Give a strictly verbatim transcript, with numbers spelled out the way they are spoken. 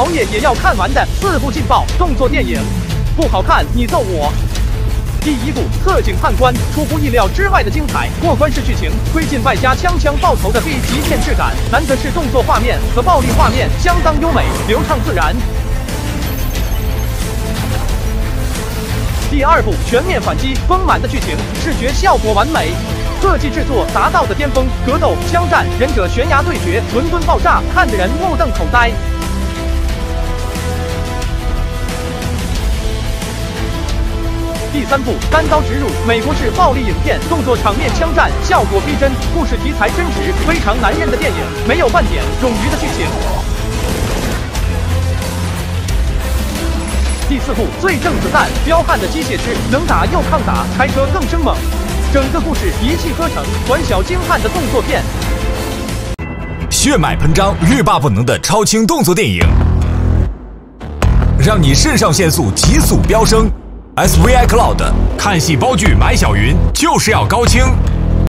熬夜也要看完的四部劲爆动作电影。不好看你揍我。第一部特警判官，出乎意料之外的精彩，过关式剧情推进，外加枪枪爆头的 B 级片质感，难得是动作画面和暴力画面相当优美，流畅自然。第二部全面反击，丰满的剧情，视觉效果完美，特技制作达到的巅峰，格斗、枪战、忍者悬崖对决、伦敦爆炸，看得人目瞪口呆。第三部单刀直入，美国式暴力影片，动作场面、枪战效果逼真，故事题材真实，非常男人的电影，没有半点冗余的剧情。第四部最正子弹，彪悍的机械师，能打又抗打，开车更生猛。整个故事一气呵成，短小精悍的动作片。 血脉喷张、欲罢不能的超轻动作电影，让你肾上腺素急速飙升。S V I Cloud 看戏包剧买小云，就是要高清。